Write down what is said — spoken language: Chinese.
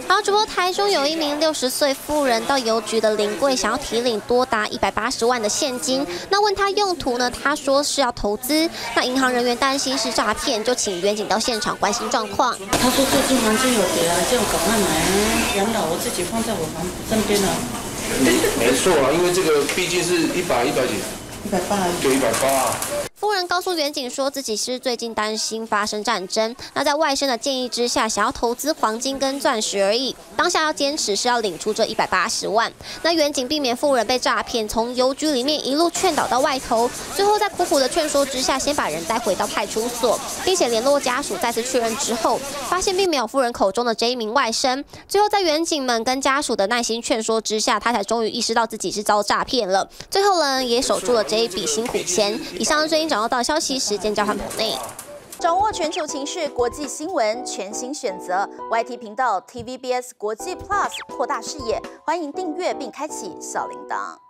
好，主播台中有一名60岁妇人到邮局的临柜，想要提领多达180万的现金。那问他用途呢？他说是要投资。那银行人员担心是诈骗，就请员警到现场关心状况。 他说最近黄金有跌啊，叫我赶快买养老，我自己放在我身边了。 没错啊，因为这个毕竟是100几 ，180， 就180啊。 夫人告诉员警说自己是最近担心发生战争，那在外甥的建议之下，想要投资黄金跟钻石而已。当下要坚持是要领出这180万。那员警避免妇人被诈骗，从邮局里面一路劝导到外头，最后在苦苦的劝说之下，先把人带回到派出所，并且联络家属再次确认之后，发现并没有妇人口中的这一名外甥。最后在员警们跟家属的耐心劝说之下，他才终于意识到自己是遭诈骗了。最后呢，也守住了这一笔辛苦钱。以上最新掌握到消息，时间交换棚内。 掌握全球情势、国际新闻，全新选择 YT 频道 TVBS 国际 Plus， 扩大视野。欢迎订阅并开启小铃铛。